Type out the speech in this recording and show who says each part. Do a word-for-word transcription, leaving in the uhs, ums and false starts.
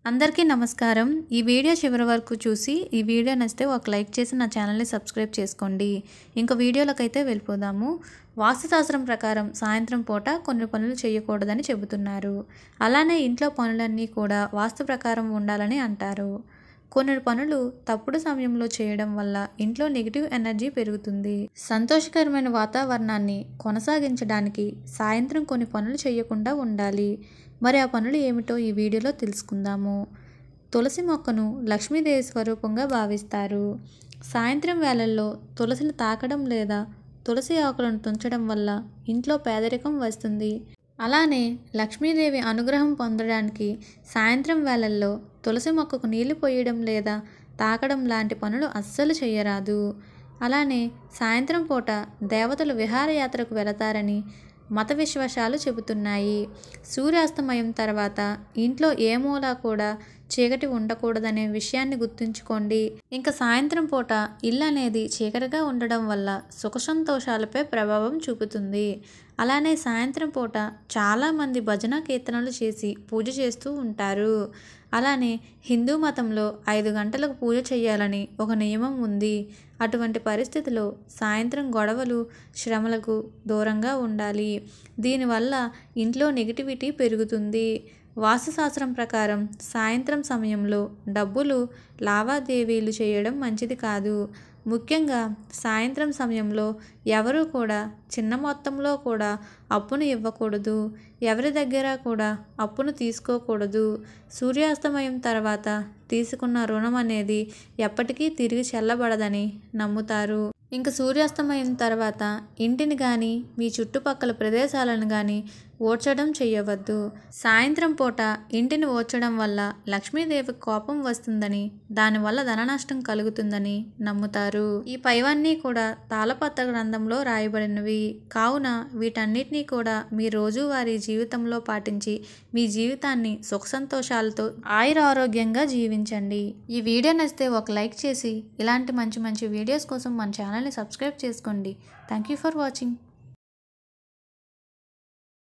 Speaker 1: అందరికీ నమస్కారం। ఈ వీడియో చివరి వరకు చూసి ఈ వీడియో నచ్చితే ఒక లైక్ చేసి నా ఛానల్ని సబ్స్క్రైబ్ చేసుకోండి। ఇంక వీడియోలకైతే వెళ్ళిపోదాము। వాస్తుశాస్త్రం ప్రకారం సాయంత్రం పూట కొన్ని పనులు చేయకూడదని చెబుతున్నారు। అలానే ఇంట్లో పనులన్నీ కూడా వాస్తు ప్రకారం ఉండాలని అంటారు। కొన్ని పనులు తప్పుడు సమయంలో చేయడం వల్ల ఇంట్లో నెగిటివ్ ఎనర్జీ పెరుగుతుంది। సంతోషకరమైన వాతావరణాన్ని కొనసాగించడానికి సాయంత్రం కొన్ని పనులు చేయకుండా ఉండాలి। మరి ఆ పనులు ఏమిటో ఈ వీడియోలో తెలుసుకుందాము। తులసి మొక్కను లక్ష్మీదేవి స్వరూపంగా భావిస్తారు। సాయంత్రం వేళల్లో తులసిని తాకడం లేదా తులసి ఆకులను తుంచడం వల్ల ఇంట్లో పేదరికం వస్తుంది। అలానే లక్ష్మీదేవి అనుగ్రహం పొందడానికి సాయంత్రం వేళల్లో తులసి మొక్కకు నీళ్లు పోయడం లేదా తాకడం లాంటి పనులు అస్సలు చేయరాదు। అలానే సాయంత్రం పూట దేవతలు విహారయాత్రకు వెళతారని మత విశ్వాసాలు చెబుతున్నాయి। సూర్యాస్తమయం తర్వాత ఇంట్లో ఏ మూల కూడా చీకటి ఉండకూడదనే విషయాన్ని గుర్తుంచుకోండి। ఇంకా సాయంత్రం పూట ఇల్లు అనేది చీకటిగా ఉండడం వల్ల సుఖ సంతోషాలపై ప్రభావం చూపుతుంది। అలానే సాయంత్రం పూట చాలామంది భజన కీర్తనలు చేసి పూజ చేస్తూ ఉంటారు। అలానే హిందూ మతంలో ఐదు గంటలకు పూజ చేయాలని ఒక నియమం ఉంది। అటువంటి పరిస్థితిలో సాయంత్రం గొడవలు శ్రమలకు దూరంగా ఉండాలి। దీనివల్ల ఇంట్లో నెగిటివిటీ పెరుగుతుంది। వాస్తుశాస్త్రం ప్రకారం సాయంత్రం సమయంలో డబ్బులు లావాదేవీలు చేయడం మంచిది కాదు। ముఖ్యంగా సాయంత్రం సమయంలో ఎవరు కూడా చిన్న మొత్తంలో కూడా అప్పును ఇవ్వకూడదు। ఎవరి దగ్గర కూడా అప్పును తీసుకోకూడదు। సూర్యాస్తమయం తర్వాత తీసుకున్న రుణం అనేది ఎప్పటికీ తిరిగి చెల్లబడదని నమ్ముతారు। ఇంకా సూర్యాస్తమయం తర్వాత ఇంటిని కానీ మీ చుట్టుపక్కల ప్రదేశాలను కానీ ఓడ్చడం చేయవద్దు। సాయంత్రం పూట ఇంటిని ఓడ్చడం వల్ల లక్ష్మీదేవి కోపం వస్తుందని దానివల్ల ధన నష్టం కలుగుతుందని నమ్ముతారు। ఈ పైవన్నీ కూడా తాళపత్ర గ్రంథంలో రాయబడినవి కావున వీటన్నిటినీ కూడా మీ రోజువారీ జీవితంలో పాటించి మీ జీవితాన్ని సుఖ సంతోషాలతో ఆయుర ఆరోగ్యంగా జీవించండి। ఈ వీడియో నచ్చితే ఒక లైక్ చేసి ఇలాంటి మంచి మంచి వీడియోస్ కోసం మన ఛానల్ని సబ్స్క్రైబ్ చేసుకోండి। Thank you for watching.